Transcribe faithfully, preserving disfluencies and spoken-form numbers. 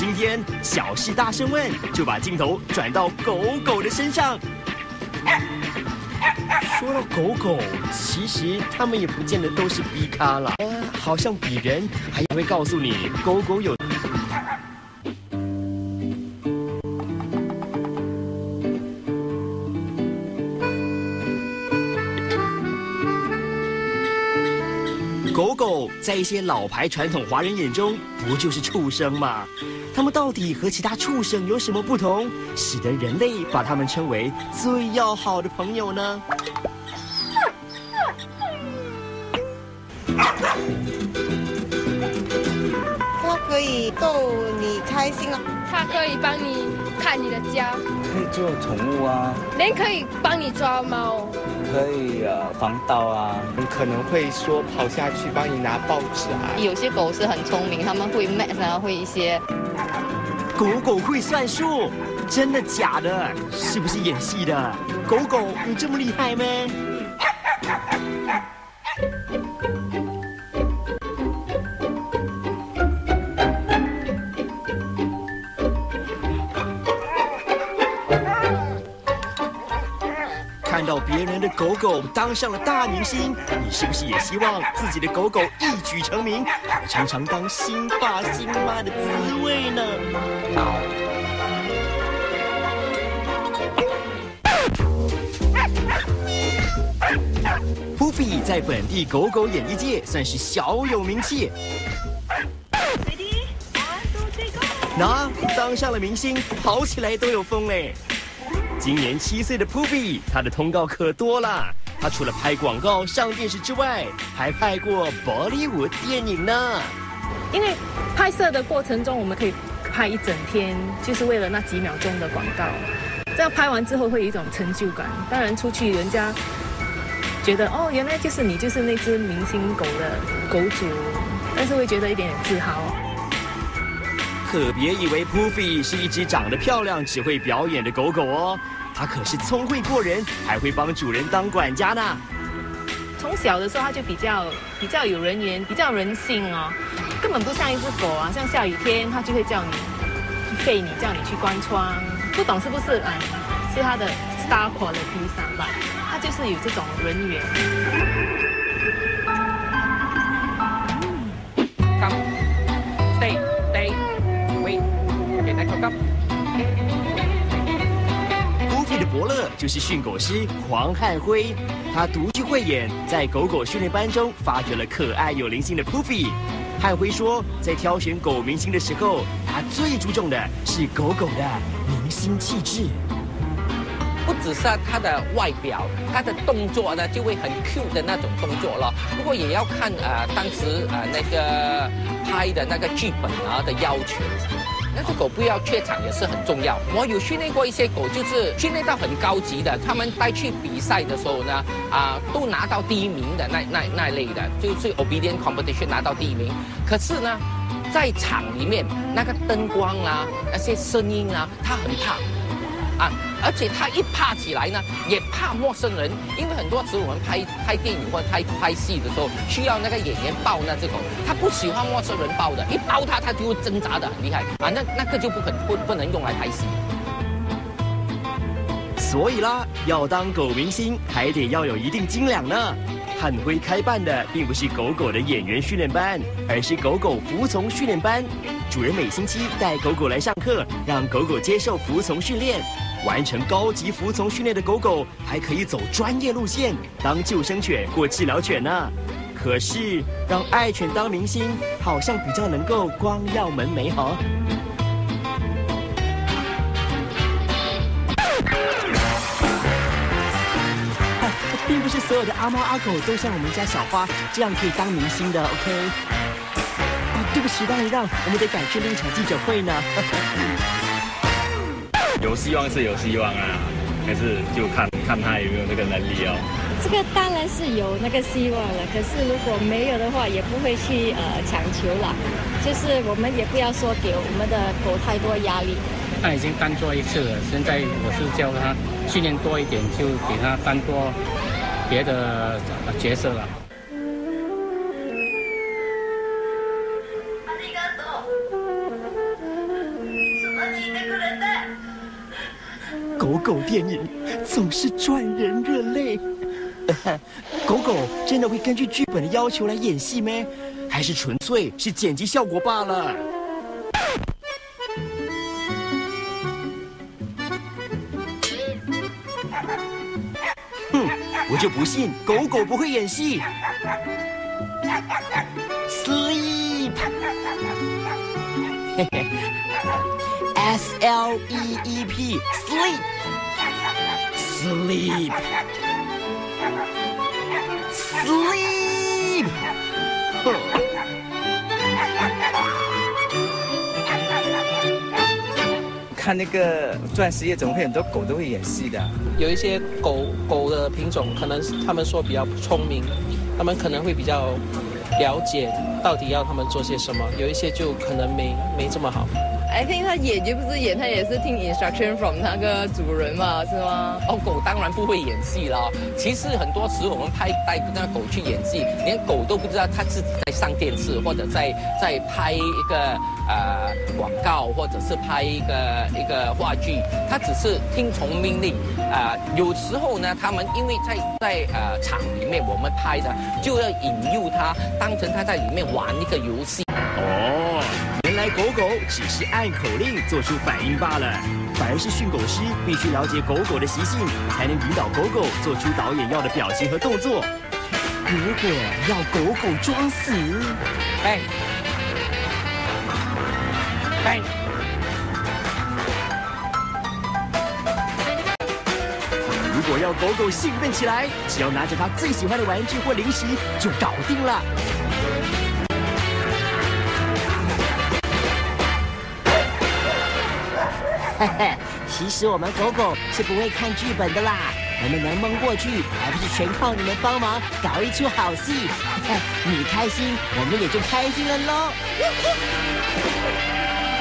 今天小事大声问，就把镜头转到狗狗的身上。说到狗狗，其实它们也不见得都是逼咖啦，好像比人还会告诉你，狗狗有。狗狗在一些老牌传统华人眼中，不就是畜生吗？它们到底和其他畜生有什么不同，使得人类把它们称为最要好的朋友呢？ 它可以逗你开心哦， 它可以帮你看你的家， 可以做宠物啊， 连可以帮你抓猫。 可以呃防盗啊， 可能会说跑下去帮你拿报纸啊。 有些狗是很聪明，他们会 math 啊，会一些。 狗狗会算数，真的假的？是不是演戏的？狗狗有这么厉害吗？看到别人的狗狗当上了大明星，你是不是也希望自己的狗狗一举成名，还尝尝当新爸新妈的滋味呢？Puffy 在本地狗狗演艺界算是小有名气。那当上了明星，跑起来都有风嘞。今年七岁的 Puffy， 他的通告可多了。他除了拍广告、上电视之外，还拍过宝莱坞电影呢。 因为拍摄的过程中，我们可以拍一整天，就是为了那几秒钟的广告。这样拍完之后会有一种成就感。当然出去人家觉得哦，原来就是你就是那只明星狗的狗主，但是会觉得一点点自豪。 可别以为 Puffy 是一只长得漂亮、只会表演的狗狗哦，它可是聪慧过人，还会帮主人当管家呢。 从小的时候，它就比较比较有人缘，比较人性哦，根本不像一只狗啊。像下雨天，它就会叫你去吠你，叫你去关窗，不懂是不是？嗯，是它的 star quality 上吧，它就是有这种人缘。 Come, stay, stay. Puffy 的伯乐就是训狗师黄汉辉，他独具慧眼，在狗狗训练班中发掘了可爱有灵性的 Puffy。汉辉说，在挑选狗明星的时候，他最注重的是狗狗的明星气质。 不只是它的外表，它的动作呢就会很 cute 的那种动作了。不过也要看呃当时呃那个拍的那个剧本啊的要求。那只狗不要怯场也是很重要。我有训练过一些狗，就是训练到很高级的，他们带去比赛的时候呢，啊、呃，都拿到第一名的那那那类的，就是 obedient competition 拿到第一名。可是呢，在场里面那个灯光啊，那些声音啊，他很怕。啊，而且他一怕起来呢，也怕陌生人，因为很多时我们拍拍电影或者拍拍戏的时候，需要那个演员抱那只狗，他不喜欢陌生人抱的，一抱他，他就会挣扎的很厉害啊，那那个就不可不不能用来拍戏。 所以啦，要当狗明星，还得要有一定斤两呢。汉辉开办的并不是狗狗的演员训练班，而是狗狗服从训练班。主人每星期带狗狗来上课，让狗狗接受服从训练。完成高级服从训练的狗狗，还可以走专业路线，当救生犬或治疗犬呢。可是让爱犬当明星，好像比较能够光耀门楣哈。并不是所有的阿猫阿狗都像我们家小花这样可以当明星的 ，OK？ 哦，对不起，让一让，我们得赶去另一场记者会呢。 有希望是有希望啊，可是就看看他有没有这个能力哦。 这个当然是有那个希望了，可是如果没有的话，也不会去呃强求了。就是我们也不要说给我们的狗太多压力。 他已经单做一次了，现在我是叫他训练多一点，就给他单多别的角色了。 狗狗电影总是赚人热泪。狗狗真的会根据剧本的要求来演戏吗？还是纯粹是剪辑效果罢了？哼，我就不信狗狗不会演戏。Sleep， 嘿嘿 ，S L E E P，Sleep，Sleep，Sleep。 看那个钻石夜总会，很多狗都会演戏的。 有一些狗狗的品种，可能他们说比较聪明，他们可能会比较了解到底要他们做些什么。有一些就可能没没这么好。 I think 他演就不是演，他也是听 instruction from 那个主人嘛，是吗？ 哦，狗当然不会演戏了。其实很多时我们拍带那狗去演戏，连狗都不知道它自己在上电视，或者在在拍一个呃广告，或者是拍一个一个话剧，它只是听从命令。啊、呃，有时候呢，他们因为在在呃场里面我们拍的，就要引诱它，当成它在里面玩一个游戏。 哦。原来狗狗只是按口令做出反应罢了，反而是训狗师必须了解狗狗的习性，才能引导狗狗做出导演要的表情和动作。如果要狗狗装死， 哎，哎， 如果要狗狗兴奋起来，只要拿着它最喜欢的玩具或零食就搞定了。其实我们狗狗是不会看剧本的啦，我们能蒙过去，还不是全靠你们帮忙搞一出好戏。你开心，我们也就开心了喽。